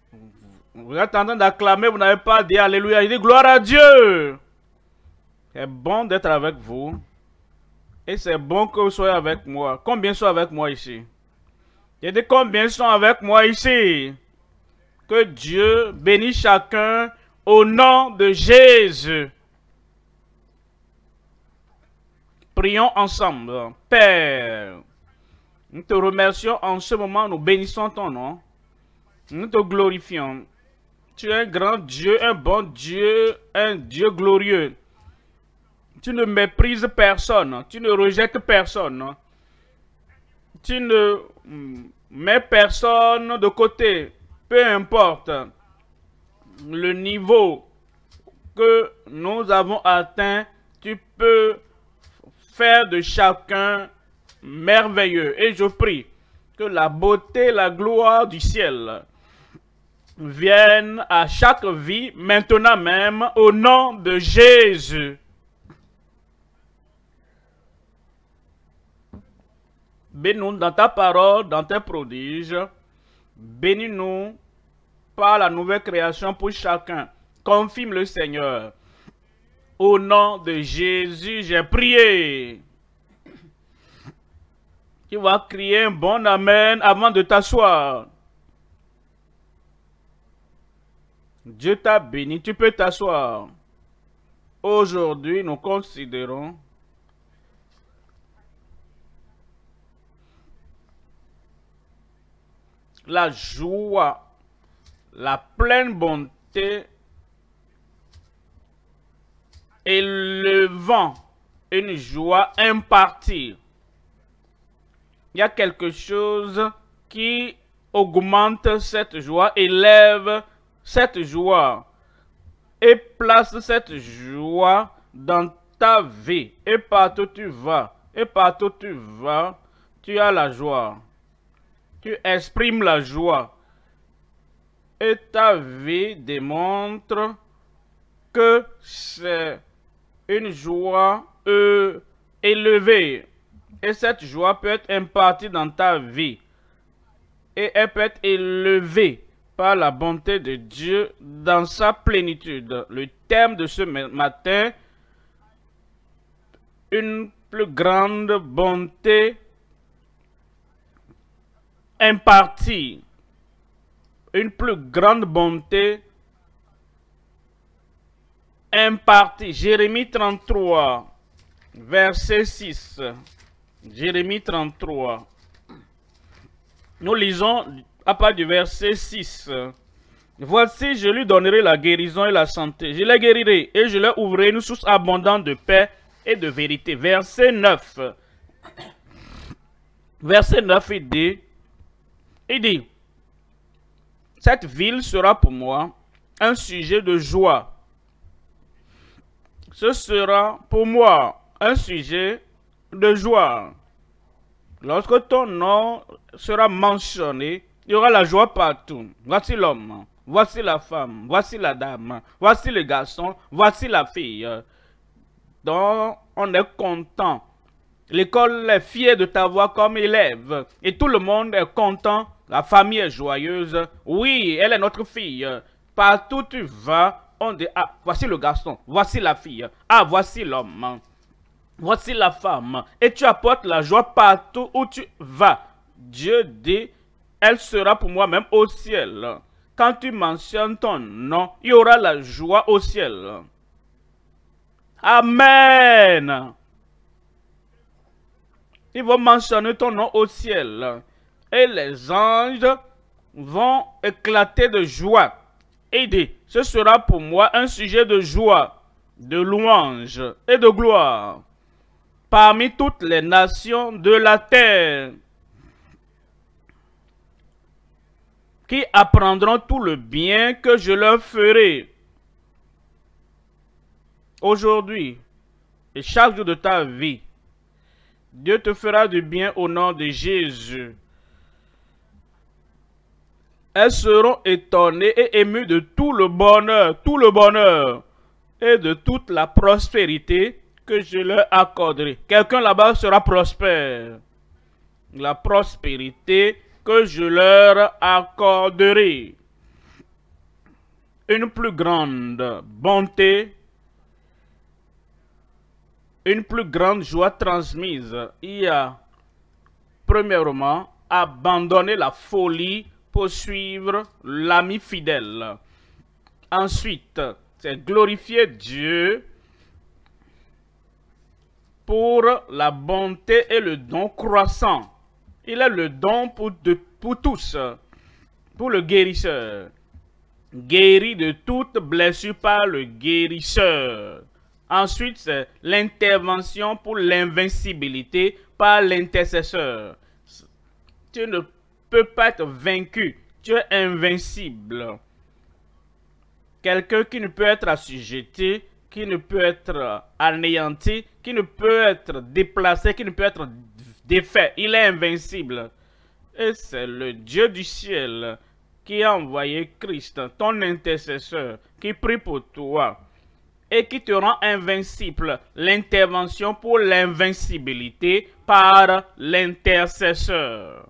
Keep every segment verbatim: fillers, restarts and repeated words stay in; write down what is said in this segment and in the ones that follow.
Vous êtes en train d'acclamer, vous n'avez pas dit Alléluia. Il dit gloire à Dieu. C'est bon d'être avec vous. Et c'est bon que vous soyez avec moi. Combien sont avec moi ici? J'ai dit combien sont avec moi ici? Que Dieu bénisse chacun au nom de Jésus. Prions ensemble. Père, nous te remercions en ce moment, nous bénissons ton nom. Nous te glorifions. Tu es un grand Dieu, un bon Dieu, un Dieu glorieux. Tu ne méprises personne, tu ne rejettes personne. Tu ne mets personne de côté. Peu importe le niveau que nous avons atteint, tu peux faire de chacun merveilleux. Et je prie que la beauté, la gloire du ciel viennent à chaque vie, maintenant même, au nom de Jésus. Bénis-nous dans ta parole, dans tes prodiges. Bénis-nous par la nouvelle création pour chacun. Confirme le Seigneur. Au nom de Jésus, j'ai prié. Tu vas crier un bon amen avant de t'asseoir. Dieu t'a béni, tu peux t'asseoir. Aujourd'hui, nous considérons la joie, la pleine bonté et le vent, une joie impartie. Il y a quelque chose qui augmente cette joie, élève cette joie et place cette joie dans ta vie. Et partout tu vas, et partout tu vas, tu as la joie. Tu exprimes la joie. Et ta vie démontre que c'est une joie euh, élevée. Et cette joie peut être impartie dans ta vie. Et elle peut être élevée par la bonté de Dieu dans sa plénitude. Le thème de ce matin, une plus grande bonté impartie. Une plus grande bonté impartie. Jérémie trente-trois, verset six. Jérémie trente-trois. Nous lisons à part du verset six. Voici, je lui donnerai la guérison et la santé. Je les guérirai et je leur ouvrirai une source abondante de paix et de vérité. Verset neuf. Verset neuf, il dit, il dit, cette ville sera pour moi un sujet de joie. Ce sera pour moi un sujet de joie. Lorsque ton nom sera mentionné, il y aura la joie partout. Voici l'homme, voici la femme, voici la dame, voici le garçon, voici la fille. Donc, on est content. L'école est fière de t'avoir comme élève. Et tout le monde est content. La famille est joyeuse. Oui, elle est notre fille. Partout où tu vas, on dit, ah, voici le garçon, voici la fille. Ah, voici l'homme. Voici la femme. Et tu apportes la joie partout où tu vas. Dieu dit, elle sera pour moi même au ciel. Quand tu mentionnes ton nom, il y aura la joie au ciel. Amen. Ils vont mentionner ton nom au ciel. Et les anges vont éclater de joie. Et dit, ce sera pour moi un sujet de joie, de louange et de gloire parmi toutes les nations de la terre, qui apprendront tout le bien que je leur ferai. Aujourd'hui et chaque jour de ta vie, Dieu te fera du bien au nom de Jésus. Elles seront étonnées et émues de tout le bonheur, tout le bonheur et de toute la prospérité que je leur accorderai. Quelqu'un là-bas sera prospère. La prospérité que je leur accorderai. une plus grande bonté, une plus grande joie transmise. Il y a, premièrement, abandonner la folie pour suivre l'ami fidèle. Ensuite, c'est glorifier Dieu pour la bonté et le don croissant. Il est le don pour, de, pour tous, pour le guérisseur. Guéri de toute blessure par le guérisseur. Ensuite, c'est l'intervention pour l'invincibilité par l'intercesseur. Tu ne peux pas être vaincu, tu es invincible. Quelqu'un qui ne peut être assujetti, qui ne peut être anéanti, qui ne peut être déplacé, qui ne peut être défait. Il est invincible. Et c'est le Dieu du ciel qui a envoyé Christ, ton intercesseur, qui prie pour toi et qui te rend invincible. L'intervention pour l'invincibilité par l'intercesseur.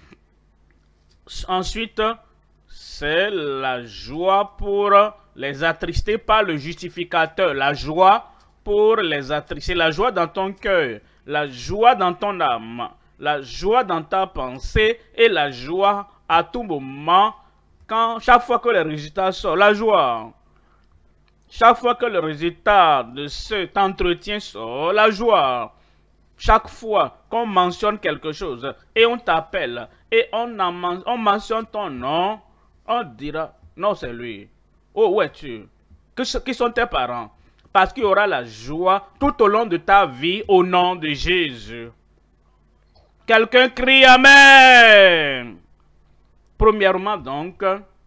Ensuite, c'est la joie pour les attristés par le justificateur. La joie pour les attristés. La joie dans ton cœur. La joie dans ton âme. La joie dans ta pensée. Et la joie à tout moment. Quand, chaque fois que le résultat sort. La joie. Chaque fois que le résultat de cet entretien sort. La joie. Chaque fois qu'on mentionne quelque chose. Et on t'appelle. Et on, en, on mentionne ton nom. On dira, non, c'est lui. Oh, où es-tu? Qui sont tes parents? Parce qu'il y aura la joie tout au long de ta vie au nom de Jésus. Quelqu'un crie Amen. Premièrement donc,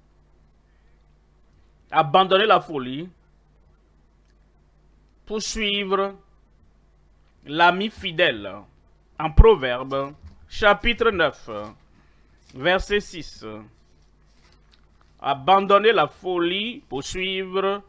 abandonner la folie pour suivre l'ami fidèle. En Proverbe, chapitre neuf, verset six. Abandonner la folie pour suivre.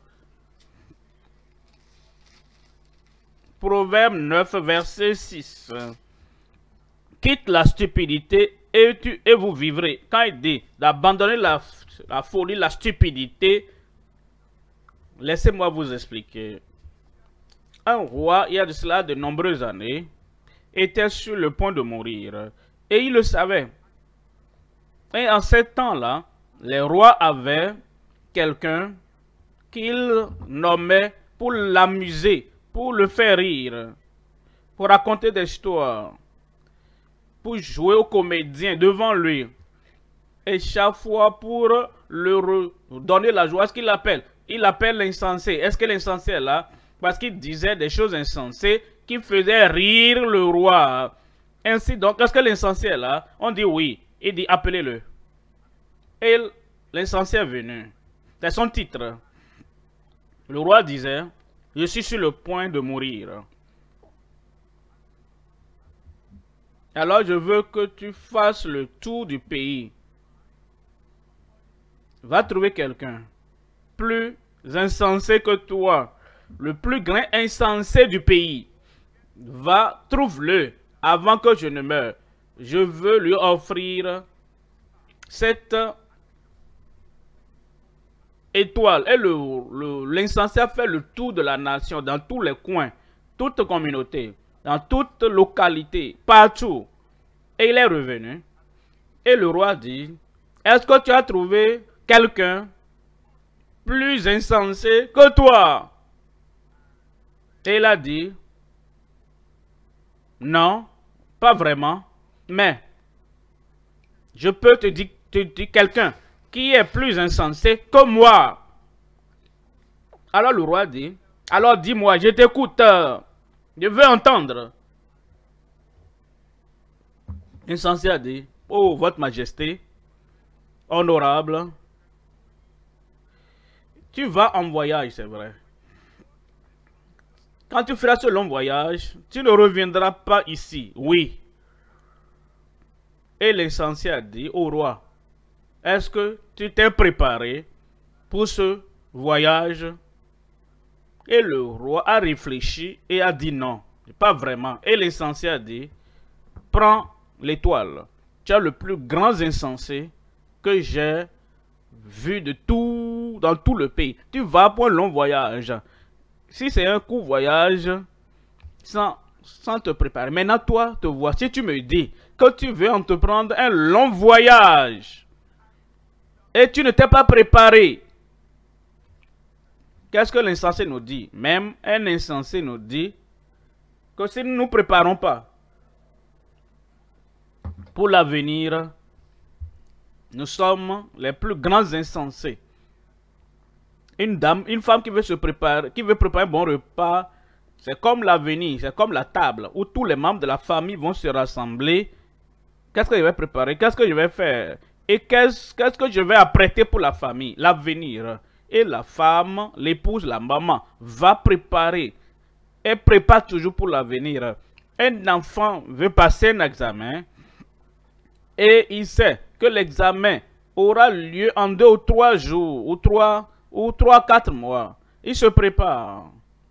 Proverbe neuf, verset six. Quitte la stupidité et, tu, et vous vivrez. Quand il dit d'abandonner la, la folie, la stupidité, laissez-moi vous expliquer. Un roi, il y a de cela de nombreuses années, était sur le point de mourir. Et il le savait. Et en ce temps-là, les rois avaient quelqu'un qu'ils nommaient pour l'amuser, pour le faire rire, pour raconter des histoires, pour jouer au comédien devant lui. Et chaque fois pour leur donner la joie, ce qu'il appelle, il appelle l'insensé. Est-ce que l'insensé est là? Parce qu'il disait des choses insensées qui faisaient rire le roi. Ainsi donc, est-ce que l'insensé est là? On dit oui. Il dit appelez-le. Et l'insensé est venu. C'est son titre. Le roi disait, je suis sur le point de mourir. Alors je veux que tu fasses le tour du pays. Va trouver quelqu'un plus insensé que toi. Le plus grand insensé du pays. Va, trouve-le avant que je ne meure. Je veux lui offrir cette étoile. Et l'insensé a fait le tour de la nation, dans tous les coins, toute communauté, dans toute localité, partout. Et il est revenu. Et le roi dit, est-ce que tu as trouvé quelqu'un plus insensé que toi? Et il a dit, non, pas vraiment, mais je peux te dire, te dire quelqu'un qui est plus insensé que moi. Alors le roi dit, alors dis-moi, je t'écoute, je veux entendre. Insensé a dit, oh, votre majesté, honorable, tu vas en voyage, c'est vrai. Quand tu feras ce long voyage, tu ne reviendras pas ici. Oui. Et l'insensé a dit au roi, est-ce que tu t'es préparé pour ce voyage? Et le roi a réfléchi et a dit non, pas vraiment. Et l'insensé a dit, prends l'étoile. Tu es le plus grand insensé que j'ai vu de tout, dans tout le pays. Tu vas pour un long voyage. Si c'est un court voyage, sans, sans te préparer. Maintenant, toi, te vois. Si tu me dis que tu veux entreprendre un long voyage et tu ne t'es pas préparé, qu'est-ce que l'insensé nous dit? Même un insensé nous dit que si nous ne nous préparons pas pour l'avenir, nous sommes les plus grands insensés. Une dame, une femme qui veut se préparer, qui veut préparer un bon repas, c'est comme l'avenir, c'est comme la table où tous les membres de la famille vont se rassembler. Qu'est-ce que je vais préparer? Qu'est-ce que je vais faire? Et qu'est-ce qu'est-ce que je vais apprêter pour la famille, l'avenir? Et la femme, l'épouse, la maman, va préparer. Elle prépare toujours pour l'avenir. Un enfant veut passer un examen et il sait que l'examen aura lieu en deux ou trois jours, ou trois, ou trois, quatre mois. Il se prépare.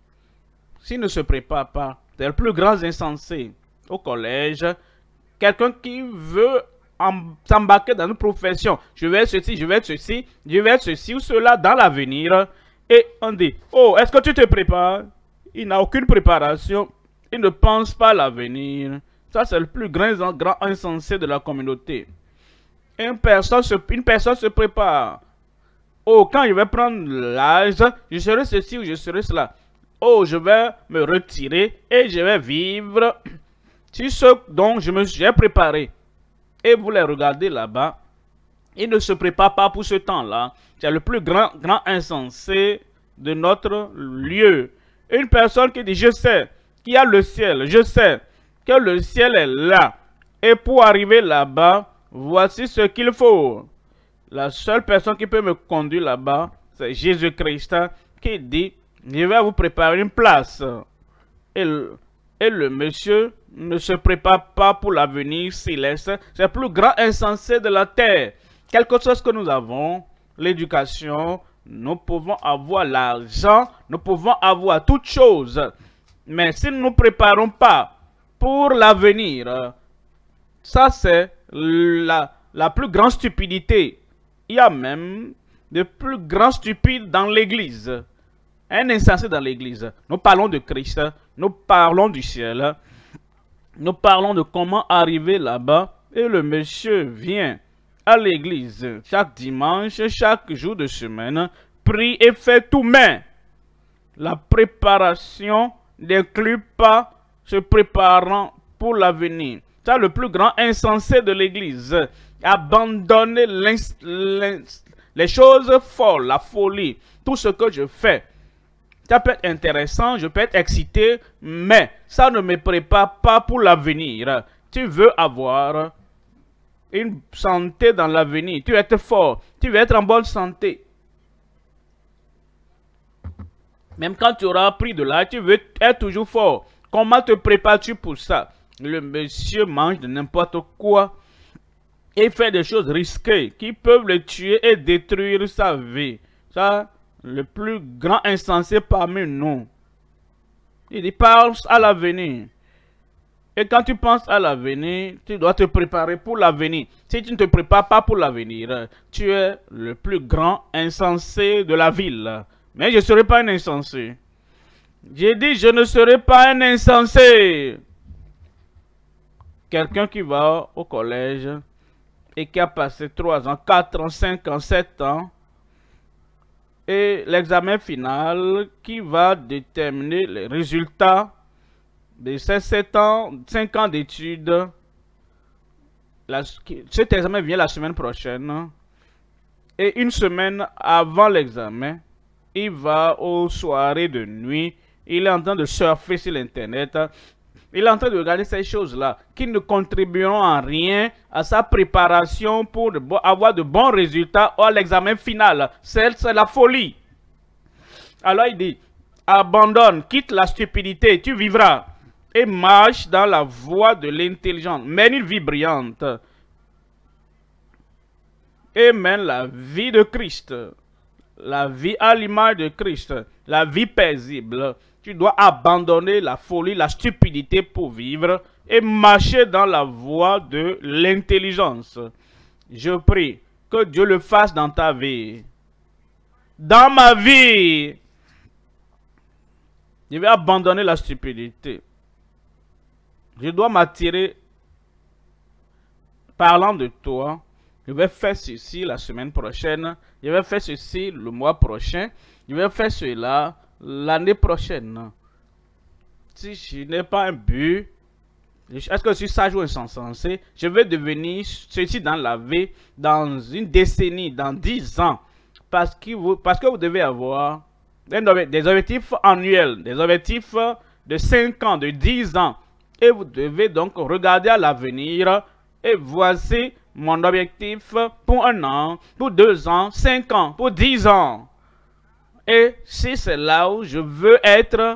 S'il ne se prépare pas, c'est le plus grand insensé au collège. Quelqu'un qui veut s'embarquer dans une profession. Je vais être ceci, je vais être ceci, je vais être ceci ou cela dans l'avenir. Et on dit, oh, est-ce que tu te prépares? Il n'a aucune préparation. Il ne pense pas à l'avenir. Ça, c'est le plus grand, grand insensé de la communauté. Une personne, se, une personne se prépare. Oh, quand je vais prendre l'âge, je serai ceci ou je serai cela. Oh, je vais me retirer et je vais vivre sur ce dont je me suis préparé. Et vous les regardez là-bas. Il ne se prépare pas pour ce temps-là. C'est le plus grand, grand insensé de notre lieu. Une personne qui dit, je sais qu'il y a le ciel, je sais que le ciel est là. Et pour arriver là-bas, voici ce qu'il faut. La seule personne qui peut me conduire là-bas, c'est Jésus-Christ qui dit, je vais vous préparer une place. Et le, et le monsieur ne se prépare pas pour l'avenir céleste. C'est le plus grand insensé de la terre. Quelque chose que nous avons, l'éducation, nous pouvons avoir l'argent, nous pouvons avoir toutes choses. Mais si nous ne nous préparons pas pour l'avenir, ça c'est la, la plus grande stupidité. Il y a même de plus grands stupides dans l'église. Un insensé dans l'église. Nous parlons de Christ, nous parlons du ciel, nous parlons de comment arriver là-bas. Et le monsieur vient à l'église chaque dimanche, chaque jour de semaine, prie et fait tout, mais la préparation n'inclut pas se préparant pour l'avenir. C'est le plus grand insensé de l'église. Abandonner les choses folles, la folie, tout ce que je fais. Ça peut être intéressant, je peux être excité, mais ça ne me prépare pas pour l'avenir. Tu veux avoir une santé dans l'avenir, tu veux être fort, tu veux être en bonne santé. Même quand tu auras pris de l'âge, tu veux être toujours fort. Comment te prépares-tu pour ça? Le monsieur mange de n'importe quoi et fait des choses risquées qui peuvent le tuer et détruire sa vie. Ça, le plus grand insensé parmi nous. Il dit, pense à l'avenir. Et quand tu penses à l'avenir, tu dois te préparer pour l'avenir. Si tu ne te prépares pas pour l'avenir, tu es le plus grand insensé de la ville. Mais je ne serai pas un insensé. J'ai dit, je ne serai pas un insensé. Quelqu'un qui va au collège et qui a passé trois ans, quatre ans, cinq ans, sept ans, et l'examen final qui va déterminer les résultats de ces sept ans, cinq ans d'études. Cet examen vient la semaine prochaine. Et une semaine avant l'examen, il va aux soirées de nuit. Il est en train de surfer sur l'internet. Il est en train de regarder ces choses-là qui ne contribueront en rien à sa préparation pour avoir de bons résultats à l'examen final. C'est la folie. Alors il dit, abandonne, quitte la stupidité, tu vivras. Et marche dans la voie de l'intelligence. Mène une vie brillante. Et mène la vie de Christ. La vie à l'image de Christ. La vie paisible. Tu dois abandonner la folie, la stupidité pour vivre et marcher dans la voie de l'intelligence. Je prie que Dieu le fasse dans ta vie. dans ma vie. Je vais abandonner la stupidité. Je dois m'attirer, parlant de toi, je vais faire ceci la semaine prochaine, je vais faire ceci le mois prochain, je vais faire cela l'année prochaine. Si je n'ai pas un but, est-ce que je suis sage ou insensé, je vais devenir ceci dans la vie, dans une décennie, dans dix ans. Parce que vous, parce que vous devez avoir des objectifs annuels, des objectifs de cinq ans, de dix ans. Et vous devez donc regarder à l'avenir. Et voici mon objectif pour un an, pour deux ans, cinq ans, pour dix ans. Et si c'est là où je veux être,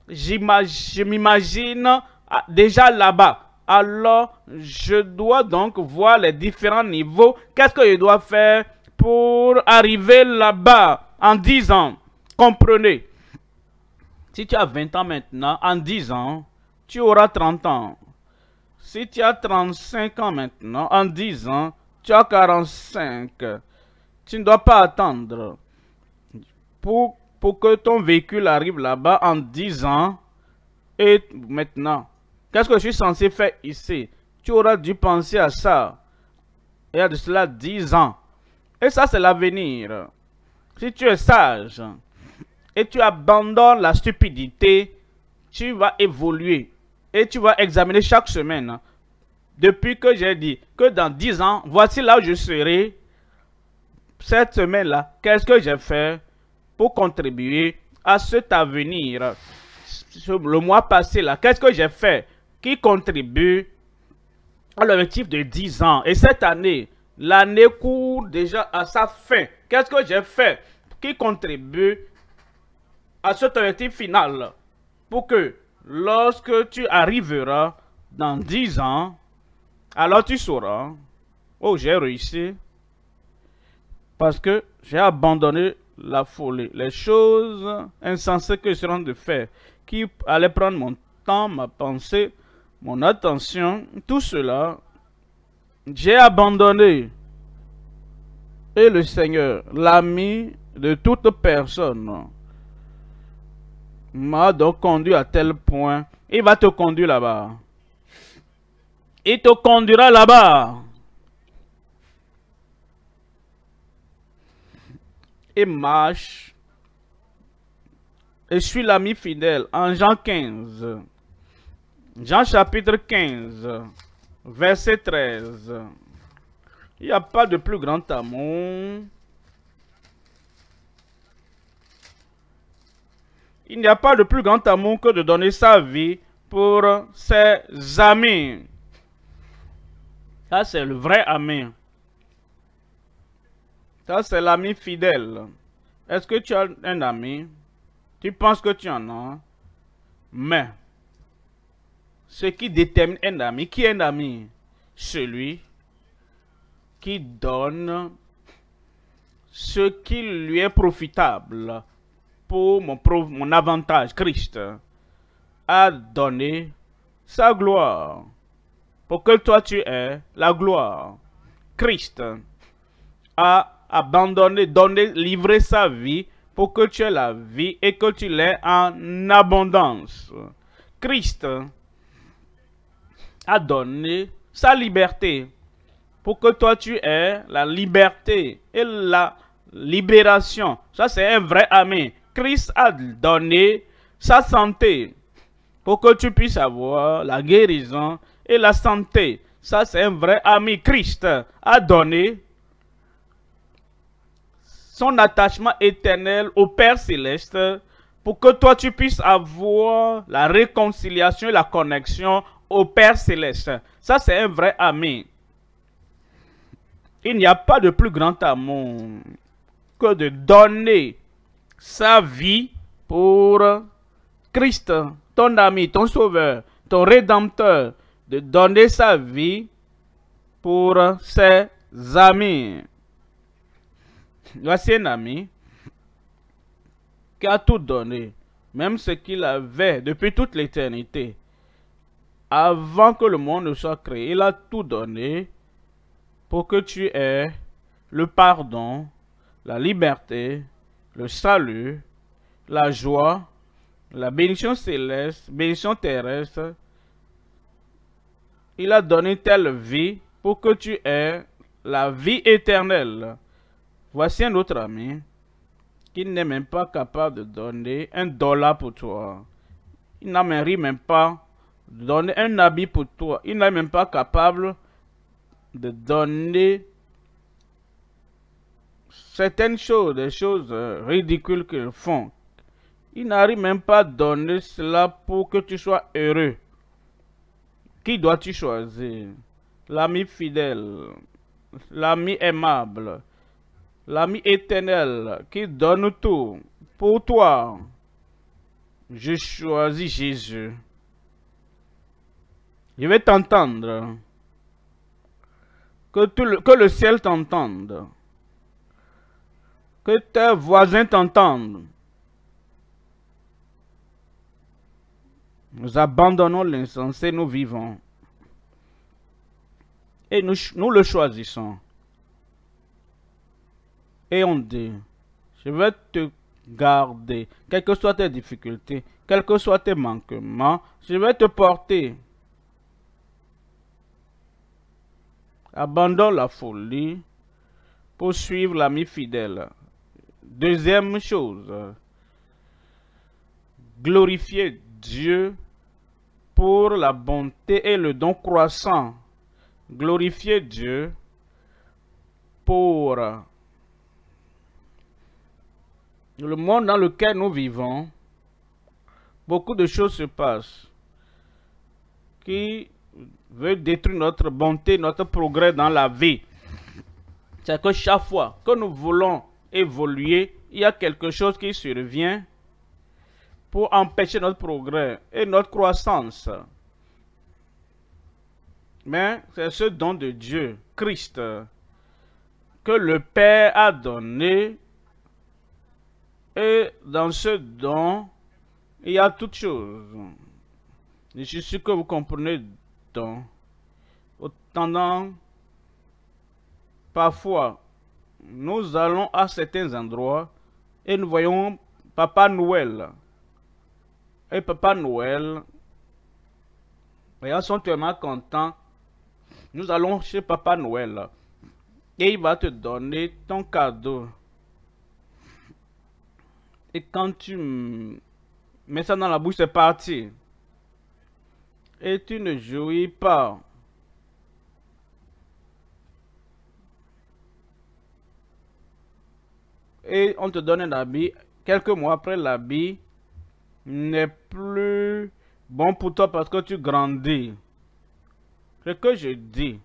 je m'imagine déjà là-bas. Alors, je dois donc voir les différents niveaux. Qu'est-ce que je dois faire pour arriver là-bas en dix ans? Comprenez. Si tu as vingt ans maintenant, en dix ans, tu auras trente ans. Si tu as trente-cinq ans maintenant, en dix ans, tu as quarante-cinq. Tu ne dois pas attendre. Pour, pour que ton véhicule arrive là-bas en dix ans, et maintenant, qu'est-ce que je suis censé faire ici? Tu auras dû penser à ça. Il y a de cela dix ans. Et ça, c'est l'avenir. Si tu es sage et tu abandonnes la stupidité, tu vas évoluer. Et tu vas examiner chaque semaine. Depuis que j'ai dit que dans dix ans, voici là où je serai. Cette semaine-là, qu'est-ce que j'ai fait pour contribuer à cet avenir? Le mois passé, là, qu'est-ce que j'ai fait qui contribue à l'objectif de dix ans? Et cette année, l'année court déjà à sa fin. Qu'est-ce que j'ai fait qui contribue à cet objectif final? Pour que lorsque tu arriveras dans dix ans, alors tu sauras, oh, j'ai réussi parce que j'ai abandonné la folie, les choses insensées que je suis en train de faire, qui allaient prendre mon temps, ma pensée, mon attention, tout cela, j'ai abandonné. Et le Seigneur, l'ami de toute personne, m'a donc conduit à tel point. Il va te conduire là-bas. Il te conduira là-bas. Et marche. Et je suis l'ami fidèle. En Jean quinze. Jean chapitre quinze. Verset treize. Il n'y a pas de plus grand amour. Il n'y a pas de plus grand amour que de donner sa vie pour ses amis. Ça, c'est le vrai ami. Ça, c'est l'ami fidèle. Est-ce que tu as un ami? Tu penses que tu en as? Mais, ce qui détermine un ami, qui est un ami? Celui qui donne ce qui lui est profitable pour mon, mon avantage. Christ a donné sa gloire pour que toi tu aies la gloire. Christ a abandonné, donné, livré sa vie pour que tu aies la vie et que tu l'aies en abondance. Christ a donné sa liberté pour que toi tu aies la liberté et la libération. Ça, c'est un vrai ami. Christ a donné sa santé pour que tu puisses avoir la guérison et la santé. Ça, c'est un vrai ami. Christ a donné son attachement éternel au Père Céleste pour que toi tu puisses avoir la réconciliation et la connexion au Père Céleste. Ça, c'est un vrai ami. Il n'y a pas de plus grand amour que de donner sa vie pour Christ, ton ami, ton sauveur, ton rédempteur, de donner sa vie pour ses amis. Voici un ami qui a tout donné, même ce qu'il avait depuis toute l'éternité. Avant que le monde ne soit créé, il a tout donné pour que tu aies le pardon, la liberté, le salut, la joie, la bénédiction céleste, bénédiction terrestre. Il a donné telle vie pour que tu aies la vie éternelle. Voici un autre ami qui n'est même pas capable de donner un dollar pour toi. Il n'a même pas de donner un habit pour toi. Il n'est même pas capable de donner certaines choses, des choses ridicules qu'ils font. Il n'arrive même pas à donner cela pour que tu sois heureux. Qui dois-tu choisir? L'ami fidèle, l'ami aimable, l'ami éternel qui donne tout pour toi. Je choisis Jésus. Je vais t'entendre. Que, tout le, que le ciel t'entende. Que tes voisins t'entendent. Nous abandonnons l'insensé, nous vivons. Et nous, nous le choisissons. Et on dit, je vais te garder, quelles que soient tes difficultés, quels que soient tes manquements, je vais te porter. Abandonne la folie pour suivre l'ami fidèle. Deuxième chose, glorifier Dieu pour la bonté et le don croissant. Glorifier Dieu pour le monde dans lequel nous vivons. Beaucoup de choses se passent qui veulent détruire notre bonté, notre progrès dans la vie. C'est que chaque fois que nous voulons évoluer, il y a quelque chose qui survient pour empêcher notre progrès et notre croissance. Mais c'est ce don de Dieu, Christ, que le Père a donné. Et dans ce don, il y a toutes choses. Je suis sûr que vous comprenez don. Autant, parfois, nous allons à certains endroits et nous voyons Papa Noël. Et Papa Noël, ils sont tellement contents. Nous allons chez Papa Noël et il va te donner ton cadeau. Et quand tu mets ça dans la bouche, c'est parti. Et tu ne jouis pas. Et on te donne un habit. Quelques mois après, l'habit n'est plus bon pour toi parce que tu grandis. Ce que je dis,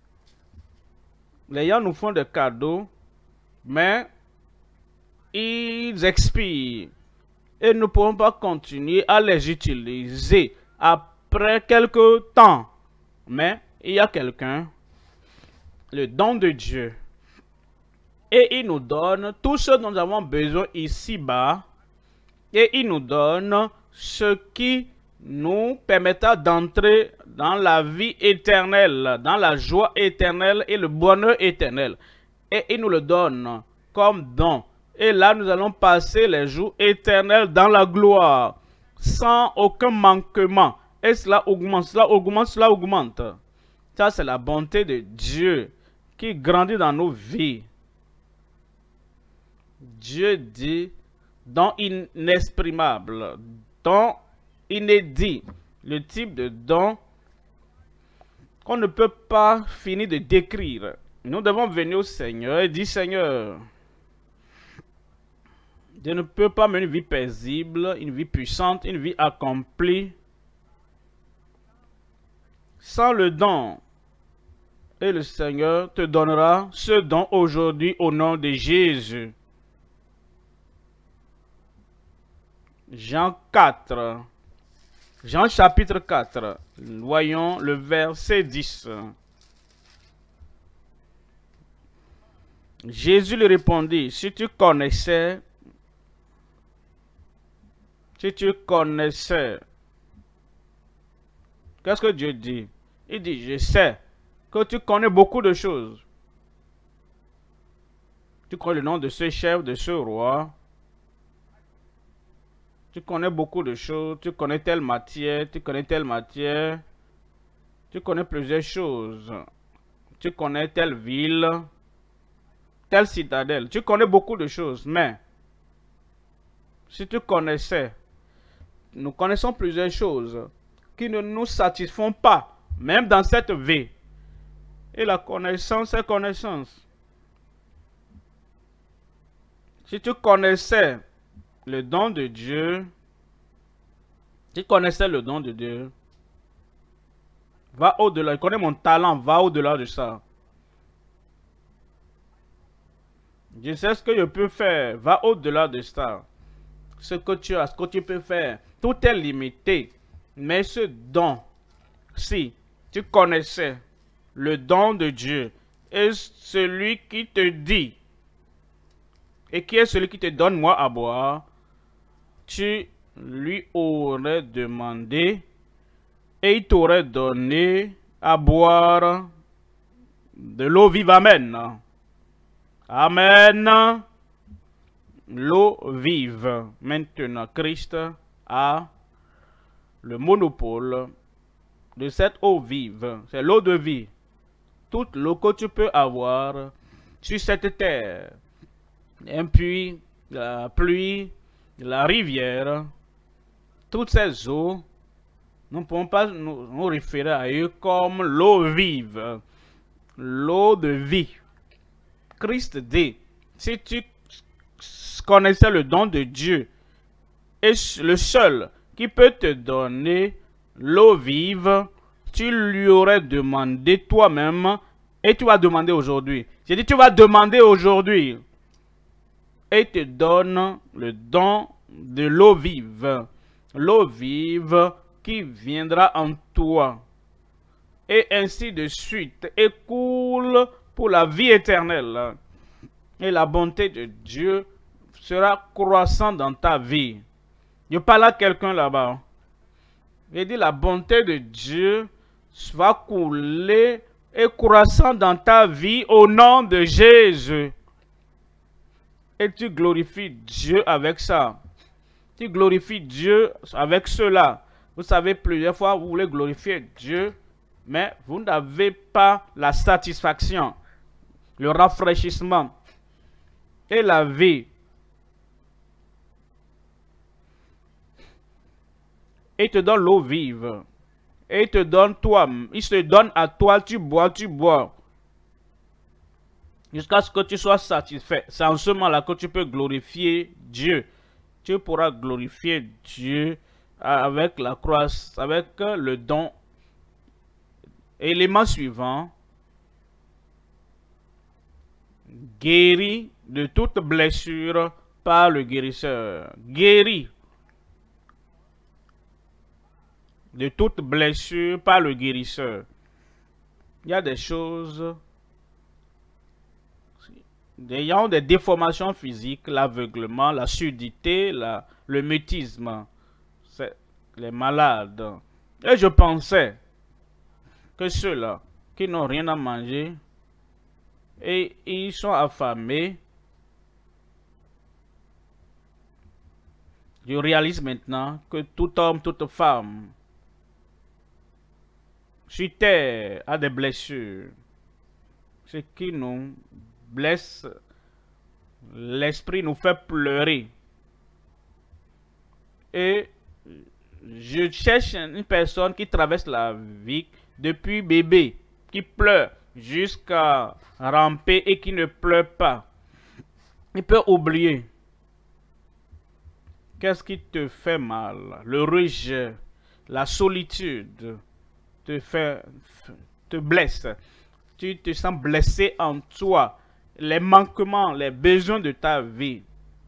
les gens nous font des cadeaux, mais ils expirent. Et nous ne pouvons pas continuer à les utiliser après quelques temps. Mais il y a quelqu'un, le don de Dieu. Et il nous donne tout ce dont nous avons besoin ici-bas. Et il nous donne ce qui nous permettra d'entrer dans la vie éternelle, dans la joie éternelle et le bonheur éternel. Et il nous le donne comme don. Et là, nous allons passer les jours éternels dans la gloire, sans aucun manquement. Et cela augmente, cela augmente, cela augmente. Ça, c'est la bonté de Dieu qui grandit dans nos vies. Dieu dit, don inexprimable, don inédit, le type de don qu'on ne peut pas finir de décrire. Nous devons venir au Seigneur et dire, Seigneur, je ne peux pas mener une vie paisible, une vie puissante, une vie accomplie sans le don. Et le Seigneur te donnera ce don aujourd'hui au nom de Jésus. Jean quatre. Jean chapitre quatre. Voyons le verset dix. Jésus lui répondit, si tu connaissais, si tu connaissais, qu'est-ce que Dieu dit? Il dit, je sais que tu connais beaucoup de choses. Tu connais le nom de ce chef, de ce roi. Tu connais beaucoup de choses, tu connais telle matière, tu connais telle matière, tu connais plusieurs choses. Tu connais telle ville, telle citadelle. Tu connais beaucoup de choses, mais si tu connaissais, nous connaissons plusieurs choses qui ne nous satisfont pas, même dans cette vie. Et la connaissance est connaissance. Si tu connaissais le don de Dieu, si tu connaissais le don de Dieu, va au-delà. Je connais mon talent, va au-delà de ça. Je sais ce que je peux faire, va au-delà de ça. Ce que tu as, ce que tu peux faire, tout est limité. Mais ce don, si tu connaissais le don de Dieu et celui qui te dit, et qui est celui qui te donne moi à boire, tu lui aurais demandé et il t'aurait donné à boire de l'eau vive. Amen. Amen. L'eau vive. Maintenant, Christ a le monopole de cette eau vive. C'est l'eau de vie. Toute l'eau que tu peux avoir sur cette terre. Un puits, la pluie, la rivière, toutes ces eaux, nous ne pouvons pas nous, nous référer à eux comme l'eau vive, l'eau de vie. Christ dit, si tu connaissais le don de Dieu, et le seul qui peut te donner l'eau vive, tu lui aurais demandé toi-même, et tu vas demander aujourd'hui. J'ai dit, tu vas demander aujourd'hui. Et te donne le don de l'eau vive. L'eau vive qui viendra en toi. Et ainsi de suite. Et coule pour la vie éternelle. Et la bonté de Dieu sera croissante dans ta vie. Je parle à quelqu'un là-bas. Il dit la bonté de Dieu va couler et croissant dans ta vie au nom de Jésus. Et tu glorifies Dieu avec ça. Tu glorifies Dieu avec cela. Vous savez, plusieurs fois, vous voulez glorifier Dieu, mais vous n'avez pas la satisfaction, le rafraîchissement et la vie. Et il te donne l'eau vive. Et il te donne toi, il se donne à toi, tu bois, tu bois. Jusqu'à ce que tu sois satisfait. C'est en ce moment-là que tu peux glorifier Dieu. Tu pourras glorifier Dieu avec la croix, avec le don. Élément suivant. Guéri de toute blessure par le guérisseur. Guéri de toute blessure par le guérisseur. Il y a des choses... ayant des déformations physiques, l'aveuglement, la surdité, la, le mutisme, les malades. Et je pensais que ceux-là qui n'ont rien à manger et ils sont affamés, je réalise maintenant que tout homme, toute femme sur terre a des blessures. Ce qui nous blesse, l'esprit nous fait pleurer. Et je cherche une personne qui traverse la vie depuis bébé, qui pleure jusqu'à ramper et qui ne pleure pas. Il peut oublier. Qu'est-ce qui te fait mal? Le rejet, la solitude te fait, te blesse. Tu te sens blessé en toi. Les manquements, les besoins de ta vie.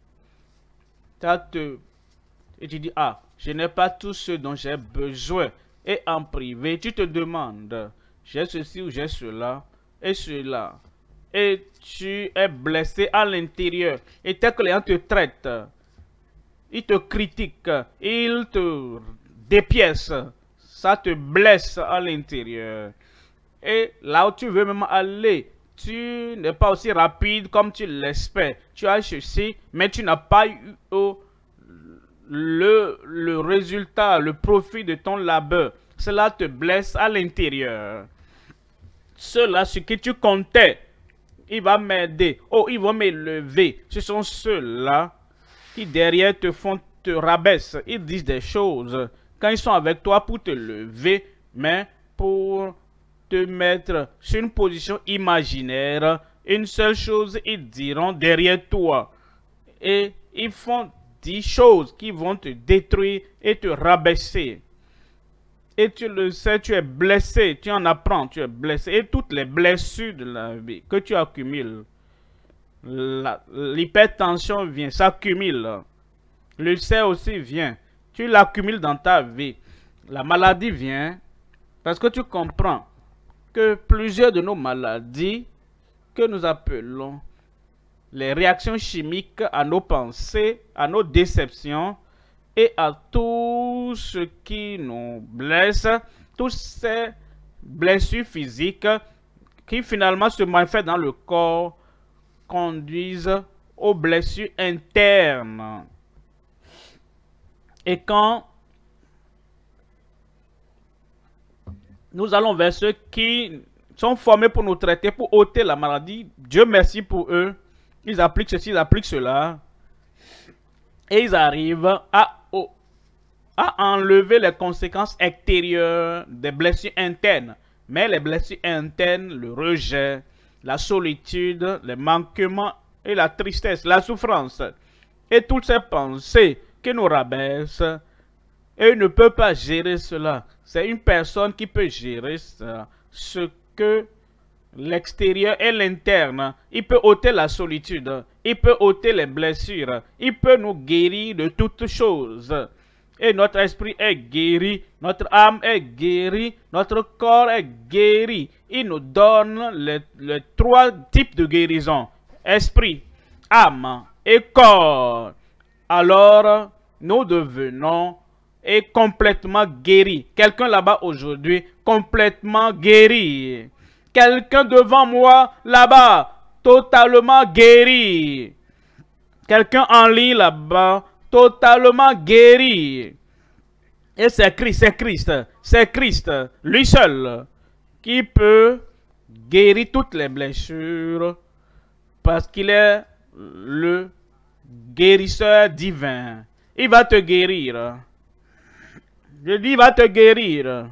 Te, et tu dis, ah, je n'ai pas tout ce dont j'ai besoin. Et en privé, tu te demandes, j'ai ceci ou j'ai cela, et cela. Et tu es blessé à l'intérieur. Et tel que les gens te traitent, ils te critiquent, ils te dépiècent. Ça te blesse à l'intérieur. Et là où tu veux même aller, tu n'es pas aussi rapide comme tu l'espères. Tu as ceci, mais tu n'as pas eu le, le résultat, le profit de ton labeur, cela te blesse à l'intérieur. Ceux-là, ce que tu comptais, il va m'aider, oh, ils vont m'élever. Ce sont ceux-là qui derrière te font, te rabaissent. Ils disent des choses quand ils sont avec toi pour te lever, mais pour te mettre sur une position imaginaire. Une seule chose, ils diront derrière toi. Et ils font dix choses qui vont te détruire et te rabaisser. Et tu le sais, tu es blessé, tu en apprends, tu es blessé. Et toutes les blessures de la vie que tu accumules, l'hypertension vient, s'accumule. L'ulcère aussi vient, tu l'accumules dans ta vie. La maladie vient parce que tu comprends que plusieurs de nos maladies que nous appelons les réactions chimiques à nos pensées, à nos déceptions et à tout ce qui nous blesse, toutes ces blessures physiques qui finalement se manifestent dans le corps conduisent aux blessures internes. Et quand nous allons vers ceux qui sont formés pour nous traiter, pour ôter la maladie, Dieu merci pour eux, ils appliquent ceci, ils appliquent cela, et ils arrivent à, à enlever les conséquences extérieures des blessures internes. Mais les blessures internes, le rejet, la solitude, les manquements et la tristesse, la souffrance, et toutes ces pensées qui nous rabaissent, et ils ne peuvent pas gérer cela. C'est une personne qui peut gérer ça, ce que l'extérieur et l'interne. Il peut ôter la solitude, il peut ôter les blessures, il peut nous guérir de toutes choses. Et notre esprit est guéri, notre âme est guérie, notre corps est guéri. Il nous donne les, les trois types de guérison: esprit, âme et corps. Alors, nous devenons et complètement guéri. Quelqu'un là-bas aujourd'hui, complètement guéri. Quelqu'un devant moi là-bas, totalement guéri. Quelqu'un en ligne là-bas, totalement guéri. Et c'est Christ, c'est Christ, c'est Christ, lui seul, qui peut guérir toutes les blessures, parce qu'il est le guérisseur divin. Il va te guérir. Je dis, il va te guérir.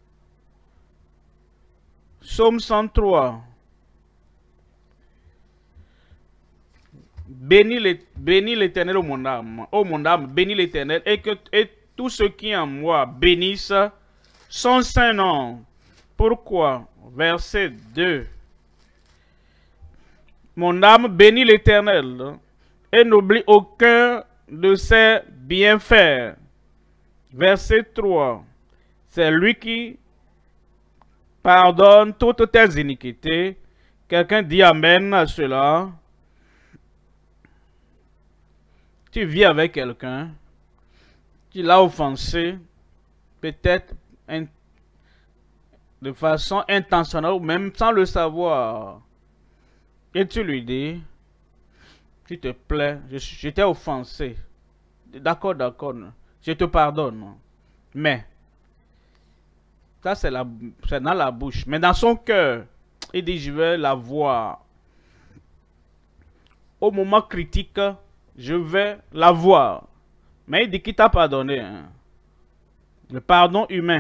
Psaume cent trois. Bénis l'Éternel, ô mon âme, ô mon âme, bénis l'Éternel, et que et tout ce qui est en moi bénisse son saint nom. Pourquoi? Verset deux. Mon âme bénit l'Éternel, et n'oublie aucun de ses bienfaits. Verset trois. C'est lui qui pardonne toutes tes iniquités. Quelqu'un dit amen à cela. Tu vis avec quelqu'un, tu l'as offensé, peut-être de façon intentionnelle ou même sans le savoir. Et tu lui dis, s'il te plaît, je, je t'ai offensé. D'accord, d'accord, je te pardonne. Mais, ça c'est dans la bouche. Mais dans son cœur, il dit, je vais la voir. Au moment critique, je vais la voir. Mais il dit qu'il t'a pardonné. Hein. Le pardon humain.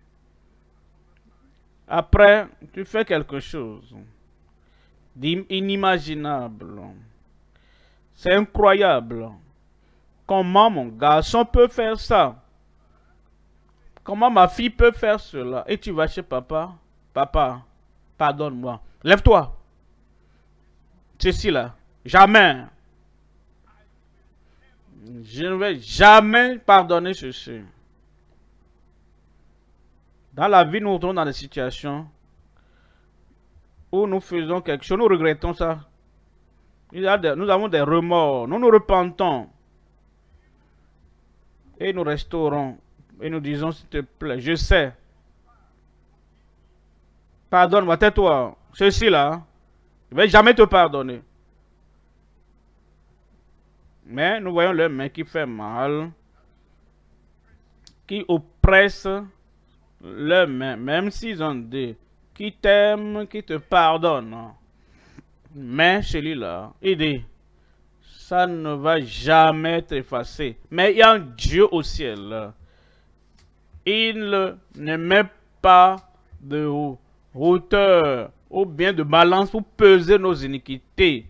Après, tu fais quelque chose d'inimaginable. C'est incroyable. Comment mon garçon peut faire ça? Comment ma fille peut faire cela? Et tu vas chez papa. Papa, pardonne-moi. Lève-toi. Ceci là. Jamais. Je ne vais jamais pardonner ceci. Dans la vie, nous entrons dans des situations où nous faisons quelque chose, nous regrettons ça. Il y a des, nous avons des remords, nous nous repentons. Et nous restaurons. Et nous disons, s'il te plaît, je sais. Pardonne-moi, tais-toi. Ceci là, je ne vais jamais te pardonner. Mais nous voyons le main qui fait mal. qui oppressent leurs mains, même s'ils ont des qui t'aiment, qui te pardonnent. Mais celui-là, il dit, ça ne va jamais être effacé. Mais il y a un Dieu au ciel. Il ne met pas de hauteur ou bien de balance pour peser nos iniquités.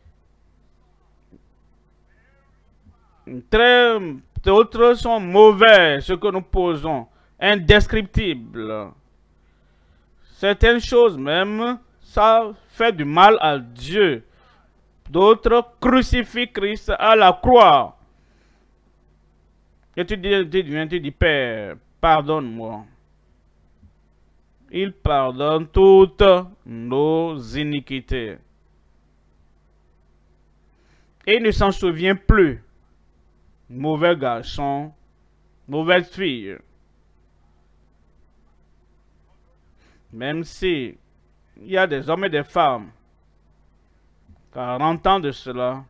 Très, d'autres sont mauvais, ce que nous posons, indescriptibles. Certaines choses même, ça fait du mal à Dieu. D'autres crucifient Christ à la croix. Et tu dis, tu dis, tu dis Père, pardonne-moi. Il pardonne toutes nos iniquités. Et il ne s'en souvient plus. Mauvais garçon, mauvaise fille. Même si il y a des hommes et des femmes, quarante ans de cela,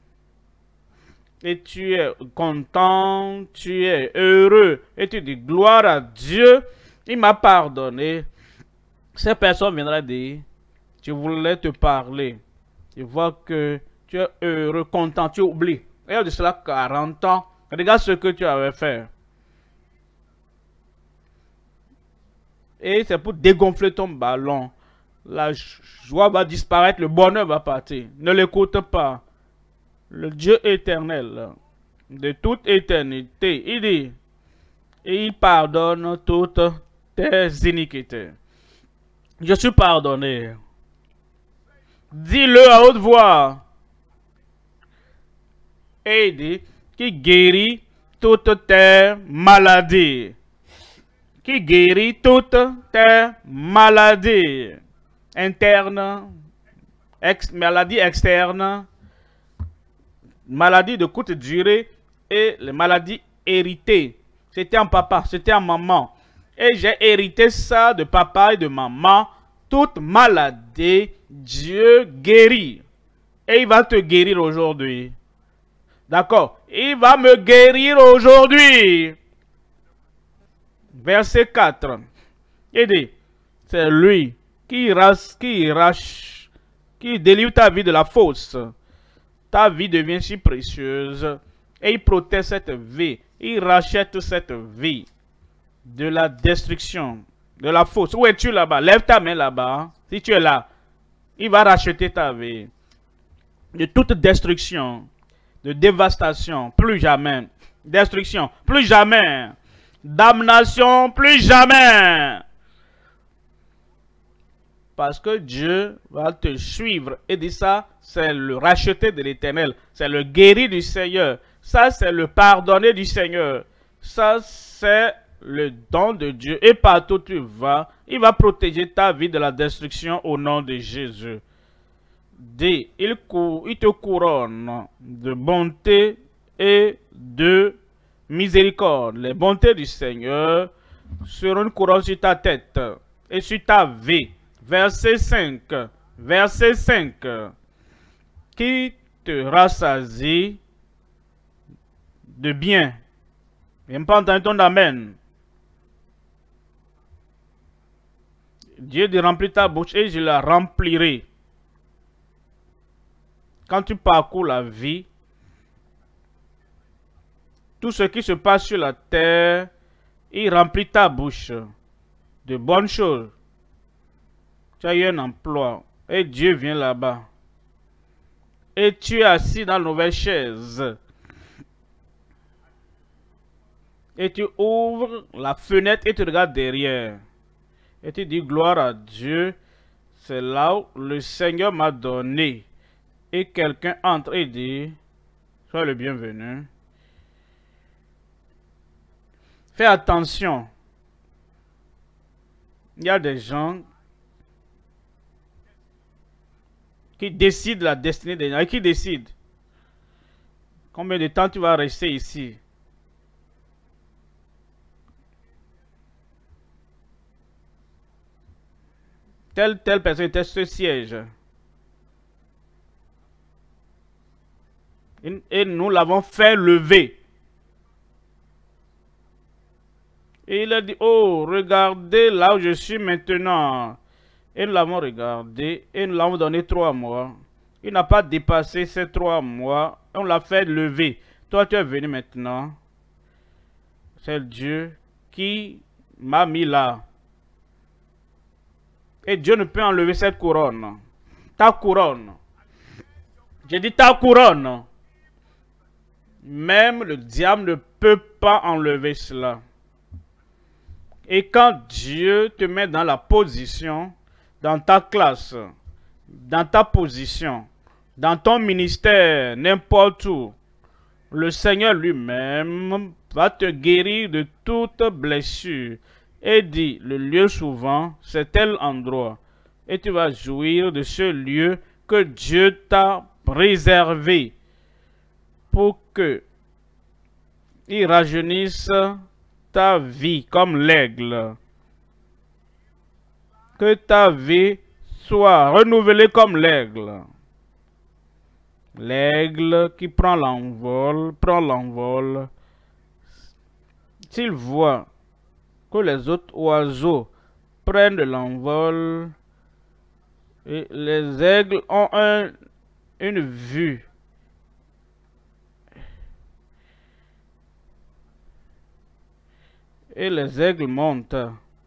et tu es content, tu es heureux, et tu dis gloire à Dieu, il m'a pardonné. Ces personnes viendraient dire, je voulais te parler. Je vois que tu es heureux, content, tu oublies. Il y a de cela quarante ans, regarde ce que tu avais fait. Et c'est pour dégonfler ton ballon. La joie va disparaître, le bonheur va partir. Ne l'écoute pas. Le Dieu éternel, de toute éternité, il dit, et il pardonne toutes tes iniquités. Je suis pardonné. Dis-le à haute voix. Et il dit, qui guérit toutes tes maladies. Qui guérit toutes tes maladies internes, ex, maladies externes, maladies de courte durée et les maladies héritées. C'était un papa, c'était un maman. Et j'ai hérité ça de papa et de maman. Toute maladie, Dieu guérit. Et il va te guérir aujourd'hui. D'accord? Il va me guérir aujourd'hui. Verset quatre. Il dit, c'est lui qui rache, qui rache, qui délivre ta vie de la fausse. Ta vie devient si précieuse. Et il protège cette vie. Il rachète cette vie de la destruction, de la fausse. Où es-tu là-bas? Lève ta main là-bas. Si tu es là, il va racheter ta vie de toute destruction, de dévastation. Plus jamais. Destruction. Plus jamais. Damnation. Plus jamais. Parce que Dieu va te suivre. Et dit ça, c'est le racheté de l'Éternel. C'est le guéri du Seigneur. Ça, c'est le pardonné du Seigneur. Ça, c'est le don de Dieu. Et partout où tu vas, il va protéger ta vie de la destruction au nom de Jésus. D. Il, il te couronne de bonté et de miséricorde. Les bontés du Seigneur seront une couronne sur ta tête et sur ta vie. Verset cinq. Verset cinq. Qui te rassasie de bien. Je n'ai pas entendu ton amen. Dieu dit remplis ta bouche et je la remplirai. Quand tu parcours la vie, tout ce qui se passe sur la terre, il remplit ta bouche de bonnes choses. Tu as eu un emploi et Dieu vient là-bas. Et tu es assis dans la nouvelle chaise. Et tu ouvres la fenêtre et tu regardes derrière. Et tu dis gloire à Dieu. C'est là où le Seigneur m'a donné. Et quelqu'un entre et dit, sois le bienvenu. Fais attention. Il y a des gens qui décident la destinée des gens. Et qui décident combien de temps tu vas rester ici. Telle, telle personne était ce siège. Et nous l'avons fait lever. Et il a dit, oh, regardez là où je suis maintenant. Et nous l'avons regardé et nous l'avons donné trois mois. Il n'a pas dépassé ces trois mois. On l'a fait lever. Toi, tu es venu maintenant. C'est Dieu qui m'a mis là. Et Dieu ne peut enlever cette couronne. Ta couronne. J'ai dit ta couronne. Même le diable ne peut pas enlever cela. Et quand Dieu te met dans la position, dans ta classe, dans ta position, dans ton ministère, n'importe où, le Seigneur lui-même va te guérir de toute blessure. Et dit, le lieu souvent, c'est tel endroit. Et tu vas jouir de ce lieu que Dieu t'a réservé pour que il rajeunisse ta vie comme l'aigle. Que ta vie soit renouvelée comme l'aigle. L'aigle qui prend l'envol, prend l'envol. S'il voit que les autres oiseaux prennent de l'envol, et les aigles ont un, une vue. Et les aigles montent.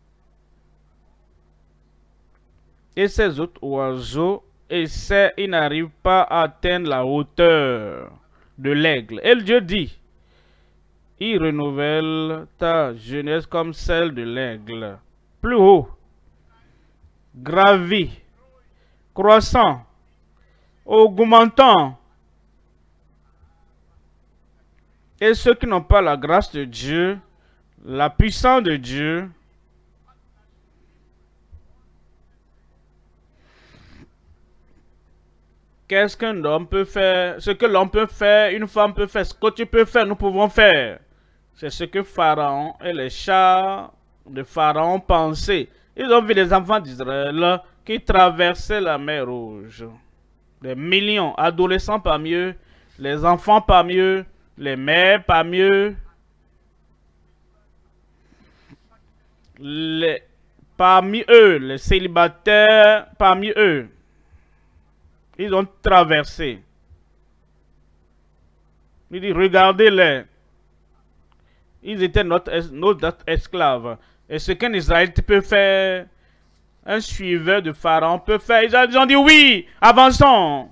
Et ces autres oiseaux essaient, ils n'arrivent pas à atteindre la hauteur de l'aigle. Et Dieu dit, il renouvelle ta jeunesse comme celle de l'aigle. Plus haut, gravi, croissant, augmentant. Et ceux qui n'ont pas la grâce de Dieu, la puissance de Dieu, qu'est-ce qu'un homme peut faire? Ce que l'homme peut faire, une femme peut faire, ce que tu peux faire, nous pouvons faire. C'est ce que Pharaon et les chars de Pharaon pensaient. Ils ont vu les enfants d'Israël qui traversaient la mer Rouge. Des millions, adolescents parmi eux, les enfants parmi eux, les mères parmi eux. Les, parmi eux, les célibataires parmi eux. Ils ont traversé. Il dit, regardez-les. Ils étaient notre, notre esclaves. Et ce qu'un Israélite peut faire, un suiveur de Pharaon peut faire, ils ont dit oui, avançons.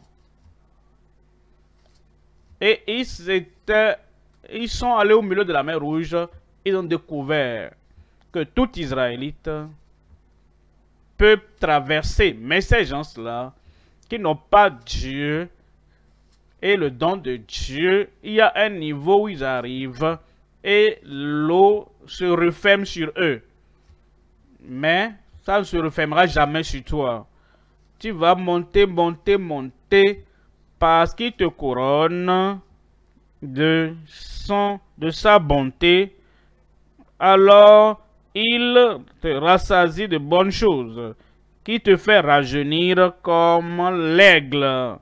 Et ils, étaient, ils sont allés au milieu de la mer Rouge. Ils ont découvert que tout Israélite peut traverser. Mais ces gens-là, qui n'ont pas Dieu et le don de Dieu, il y a un niveau où ils arrivent et l'eau se referme sur eux. Mais ça ne se refermera jamais sur toi. Tu vas monter, monter, monter parce qu'il te couronne de, son, de sa bonté. Alors, il te rassasie de bonnes choses qui te fait rajeunir comme l'aigle.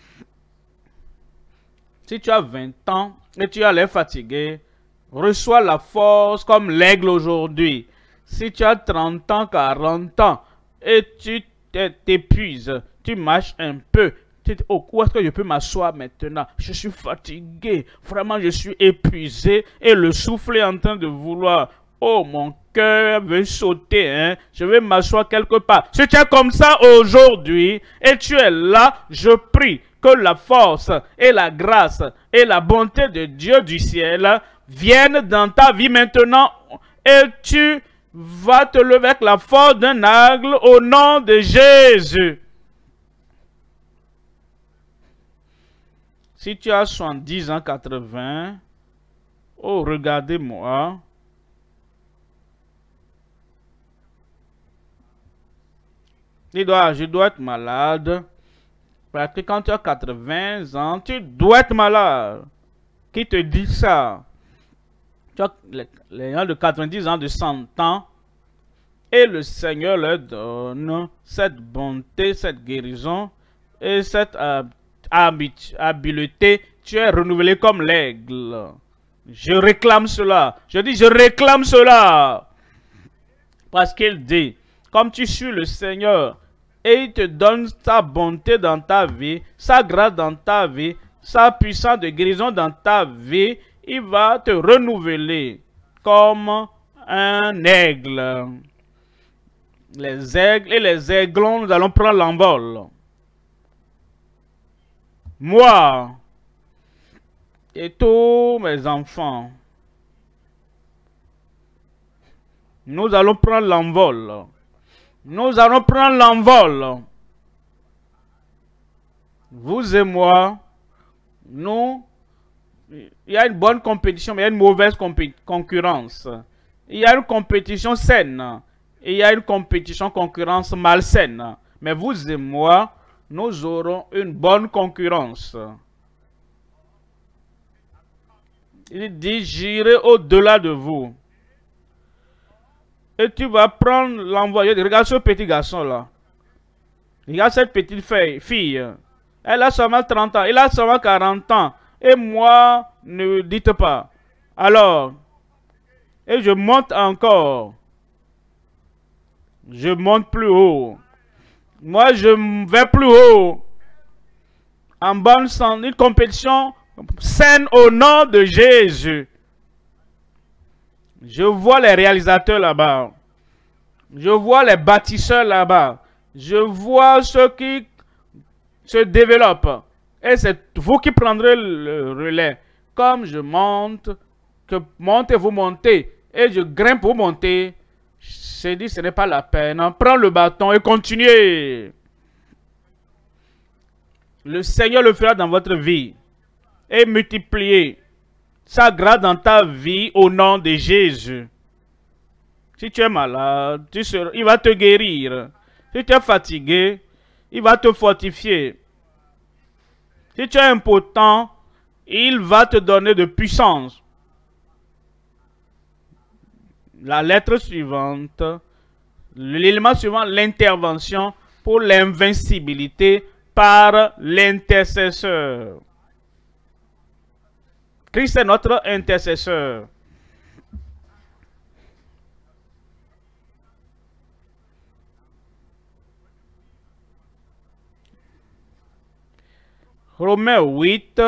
Si tu as vingt ans et tu as l'air fatigué, reçois la force comme l'aigle aujourd'hui. Si tu as trente ans, quarante ans et tu t'épuises, tu marches un peu, tu dis, oh, où est-ce que je peux m'asseoir maintenant? Je suis fatigué, vraiment je suis épuisé et le souffle est en train de vouloir. Oh, mon cœur veut sauter, hein. Je vais m'asseoir quelque part. Si tu es comme ça aujourd'hui et tu es là, je prie que la force et la grâce et la bonté de Dieu du ciel viennent dans ta vie maintenant et tu vas te lever avec la force d'un aigle au nom de Jésus. Si tu as soixante-dix ans, quatre-vingts, oh, regardez-moi. Il doit, je dois être malade. Parce que quand tu as quatre-vingts ans, tu dois être malade. Qui te dit ça? Tu as les, les gens de quatre-vingt-dix ans, de cent ans. Et le Seigneur leur donne cette bonté, cette guérison et cette euh, habileté. Tu es renouvelé comme l'aigle. Je réclame cela. Je dis, je réclame cela. Parce qu'il dit, comme tu suis le Seigneur, et il te donne sa bonté dans ta vie, sa grâce dans ta vie, sa puissance de guérison dans ta vie, il va te renouveler comme un aigle. Les aigles et les aiglons, nous allons prendre l'envol. Moi et tous mes enfants, nous allons prendre l'envol. Nous allons prendre l'envol. Vous et moi, nous, il y a une bonne compétition, mais il y a une mauvaise concurrence. Il y a une compétition saine. Et il y a une compétition concurrence malsaine. Mais vous et moi, nous aurons une bonne concurrence. Il dit, j'irai au-delà de vous. Et tu vas prendre l'envoi. Regarde ce petit garçon-là. Regarde cette petite fille. Elle a seulement trente ans. Il a seulement quarante ans. Et moi, ne dites pas. Alors, et je monte encore. Je monte plus haut. Moi, je vais plus haut. En bonne santé, une compétition saine au nom de Jésus. Je vois les réalisateurs là-bas. Je vois les bâtisseurs là-bas. Je vois ceux qui se développent. Et c'est vous qui prendrez le relais. Comme je monte, que montez, vous montez. Et je grimpe, vous montez. J'ai dit, ce n'est pas la peine. Prends le bâton et continuez. Le Seigneur le fera dans votre vie. Et multipliez sa grâce dans ta vie au nom de Jésus. Si tu es malade, tu seras, il va te guérir. Si tu es fatigué, il va te fortifier. Si tu es impotent, il va te donner de puissance. La lettre suivante, l'élément suivant, l'intervention pour l'invincibilité par l'intercesseur. Christ est notre intercesseur. Romains huit.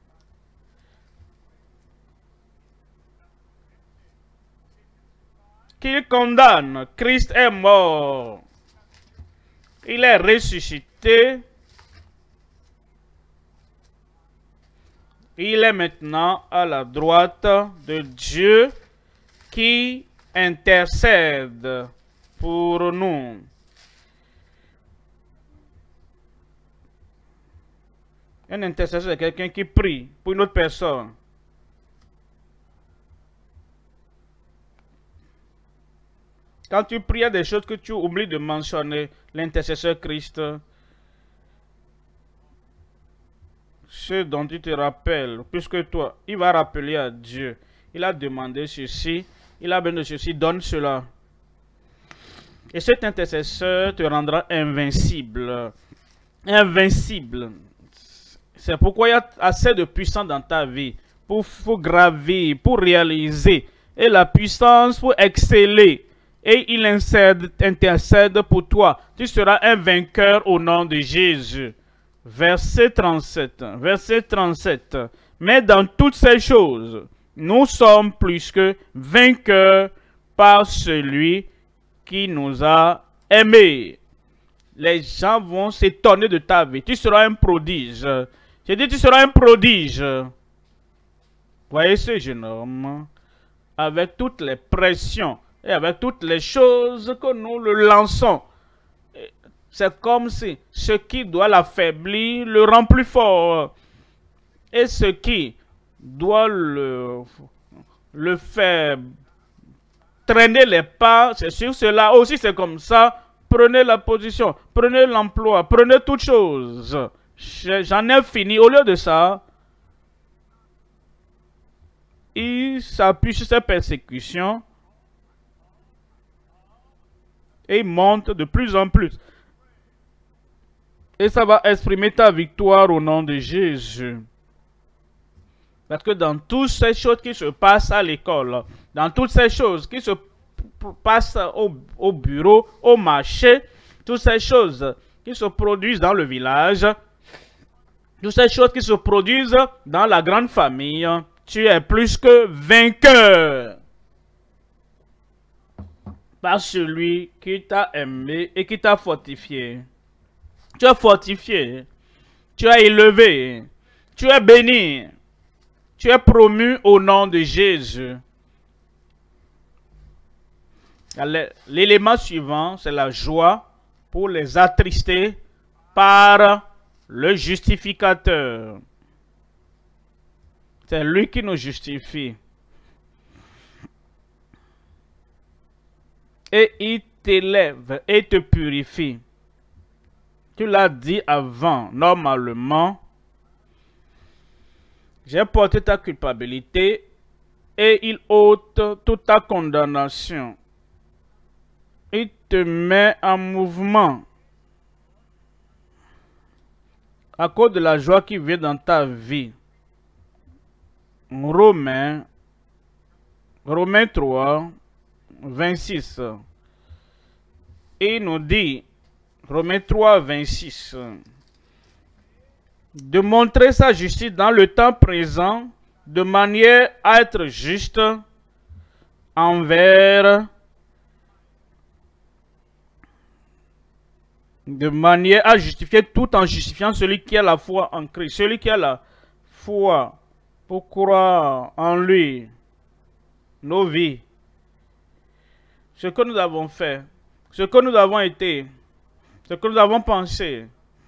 Qu'il condamne. Christ est mort. Il est ressuscité. Il est maintenant à la droite de Dieu qui intercède pour nous. Un intercesseur, c'est quelqu'un qui prie pour une autre personne. Quand tu pries, il y a des choses que tu oublies de mentionner. L'intercesseur Christ. Ce dont tu te rappelles, puisque toi, il va rappeler à Dieu. Il a demandé ceci, il a besoin de ceci, donne cela. Et cet intercesseur te rendra invincible. Invincible. C'est pourquoi il y a assez de puissance dans ta vie pour, pour gravir, pour réaliser. Et la puissance pour exceller. Et il intercède pour toi. Tu seras un vainqueur au nom de Jésus. Verset trente-sept. Verset trente-sept. Mais dans toutes ces choses, nous sommes plus que vainqueurs par celui qui nous a aimés. Les gens vont s'étonner de ta vie. Tu seras un prodige. J'ai dit, tu seras un prodige. Voyez ce jeune homme, avec toutes les pressions et avec toutes les choses que nous le lançons. C'est comme si ce qui doit l'affaiblir le rend plus fort. Et ce qui doit le, le faire traîner les pas, c'est sur cela aussi, c'est comme ça. Prenez la position, prenez l'emploi, prenez toutes choses. J'en ai fini. Au lieu de ça, il s'appuie sur ces persécutions et il monte de plus en plus. Et ça va exprimer ta victoire au nom de Jésus. Parce que dans toutes ces choses qui se passent à l'école, dans toutes ces choses qui se passent au, au bureau, au marché, toutes ces choses qui se produisent dans le village, toutes ces choses qui se produisent dans la grande famille, tu es plus que vainqueur par celui qui t'a aimé et qui t'a fortifié. Tu es fortifié, tu es élevé, tu es béni, tu es promu au nom de Jésus. L'élément suivant, c'est la joie pour les attrister par le justificateur. C'est lui qui nous justifie. Et il t'élève et te purifie. Tu l'as dit avant, normalement. J'ai porté ta culpabilité et il ôte toute ta condamnation. Il te met en mouvement à cause de la joie qui vient dans ta vie. Romains, Romains trois, vingt-six. Et il nous dit, Romains trois, vingt-six, de montrer sa justice dans le temps présent, de manière à être juste envers, de manière à justifier tout en justifiant celui qui a la foi en Christ, celui qui a la foi pour croire en lui, nos vies, ce que nous avons fait, ce que nous avons été, ce que nous avons pensé,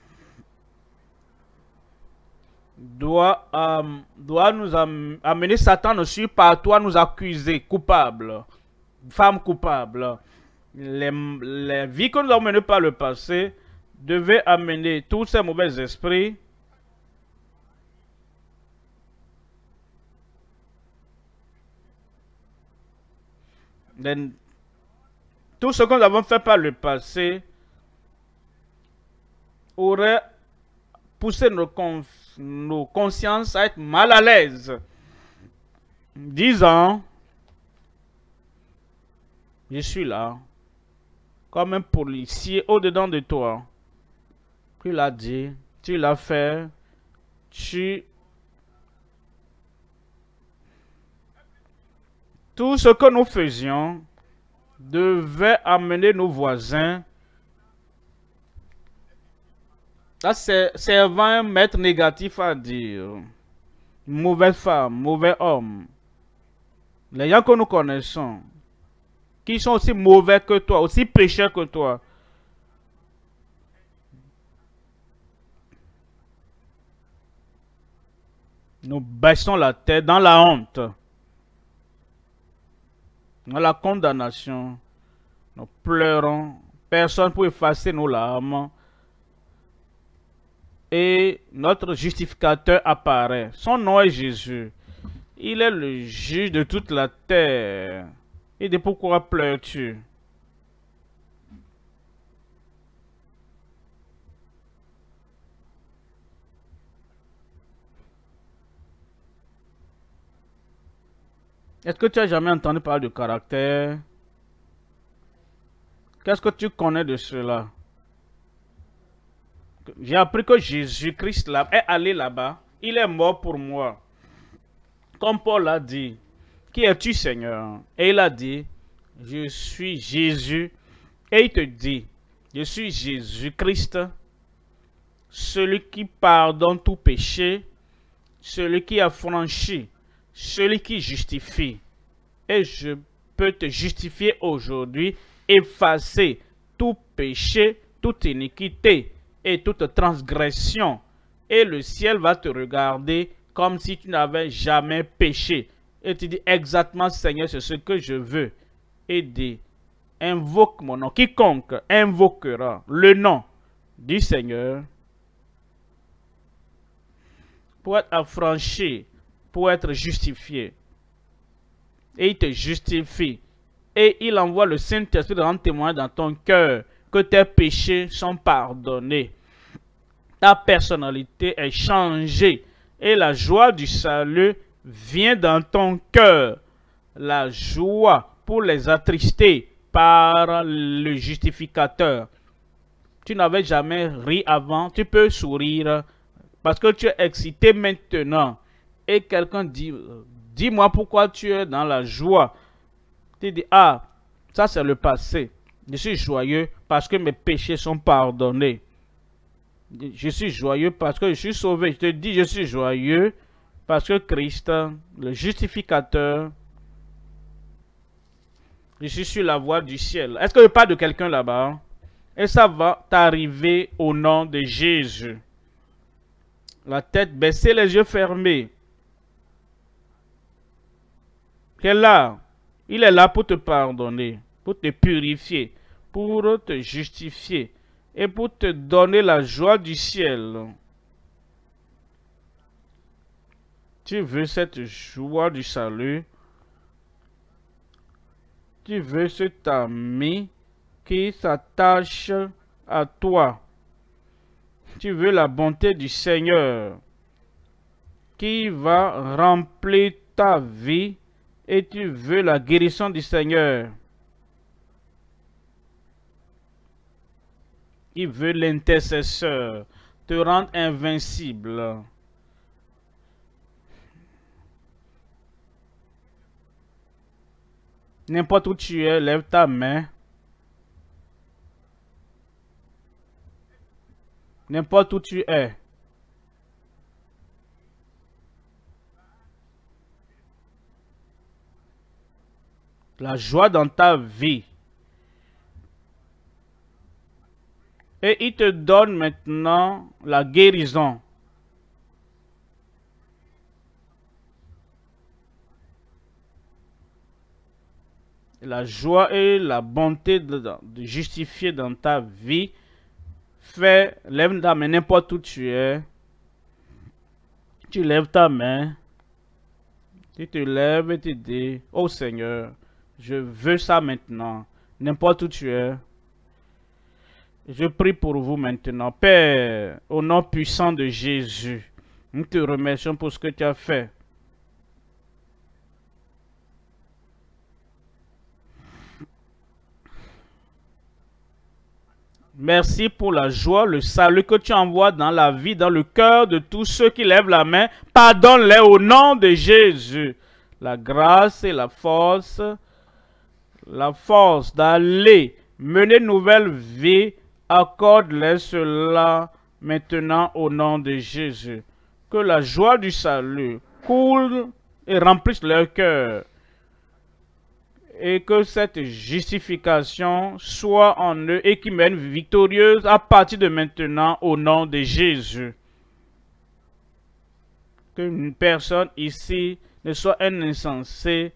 doit, euh, doit nous am amener Satan ne suit pas toi nous accuser coupables, femmes coupables. Les, les vies que nous avons menées par le passé devaient amener tous ces mauvais esprits tout ce que nous avons fait par le passé aurait poussé nos, cons nos consciences à être mal à l'aise, disant, je suis là, comme un policier au-dedans de toi. Tu l'as dit, tu l'as fait, tu... Tout ce que nous faisions devait amener nos voisins à servant un maître négatif à dire, mauvaise femme, mauvais homme. Les gens que nous connaissons, qui sont aussi mauvais que toi, aussi pécheurs que toi. Nous baissons la tête dans la honte, dans la condamnation. Nous pleurons, personne pour effacer nos larmes. Et notre justificateur apparaît. Son nom est Jésus. Il est le juge de toute la terre. Et de pourquoi pleures-tu? Est-ce que tu as jamais entendu parler de caractère? Qu'est-ce que tu connais de cela? J'ai appris que Jésus-Christ là, est allé là-bas. Il est mort pour moi. Comme Paul a dit, qui es-tu Seigneur? Et il a dit, je suis Jésus. Et il te dit, je suis Jésus-Christ, celui qui pardonne tout péché, celui qui a franchi, celui qui justifie. Et je peux te justifier aujourd'hui, effacer tout péché, toute iniquité et toute transgression. Et le ciel va te regarder comme si tu n'avais jamais péché. Et tu dis exactement, Seigneur, c'est ce que je veux. Et dis, invoque mon nom. Quiconque invoquera le nom du Seigneur pour être affranchi, pour être justifié. Et il te justifie. Et il envoie le Saint-Esprit de rendre témoin dans ton cœur que tes péchés sont pardonnés. Ta personnalité est changée. Et la joie du salut vient dans ton cœur la joie pour les attrister par le justificateur. Tu n'avais jamais ri avant, tu peux sourire parce que tu es excité maintenant. Et quelqu'un dit, dis-moi pourquoi tu es dans la joie. Tu dis, ah, ça c'est le passé. Je suis joyeux parce que mes péchés sont pardonnés. Je suis joyeux parce que je suis sauvé. Je te dis, je suis joyeux parce que Christ, le justificateur, je suis sur la voie du ciel. Est-ce que je parle de quelqu'un là-bas? Et ça va t'arriver au nom de Jésus. La tête baissée, les yeux fermés. Il est là. Il est là pour te pardonner, pour te purifier, pour te justifier et pour te donner la joie du ciel. Tu veux cette joie du salut? Tu veux cet ami qui s'attache à toi? Tu veux la bonté du Seigneur qui va remplir ta vie et tu veux la guérison du Seigneur. Il veut l'intercesseur te rendre invincible. N'importe où tu es, lève ta main. N'importe où tu es. La joie dans ta vie. Et il te donne maintenant la guérison. La joie et la bonté de, de justifier dans ta vie. Fais, lève ta main n'importe où tu es. Tu lèves ta main. Tu te lèves et tu dis, oh Seigneur, je veux ça maintenant. N'importe où tu es. Je prie pour vous maintenant. Père, au nom puissant de Jésus, nous te remercions pour ce que tu as fait. Merci pour la joie, le salut que tu envoies dans la vie, dans le cœur de tous ceux qui lèvent la main. Pardonne-les au nom de Jésus. La grâce et la force, la force d'aller mener une nouvelle vie, accorde-les cela maintenant au nom de Jésus. Que la joie du salut coule et remplisse leur cœur. Et que cette justification soit en eux et qui mène victorieuse à partir de maintenant au nom de Jésus. Qu'une personne ici ne soit un insensé,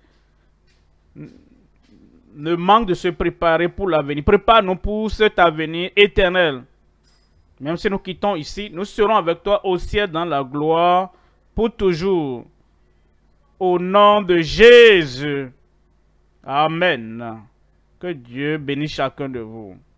ne manque de se préparer pour l'avenir. Prépare-nous pour cet avenir éternel. Même si nous quittons ici, nous serons avec toi au ciel dans la gloire pour toujours. Au nom de Jésus. Amen. Que Dieu bénisse chacun de vous.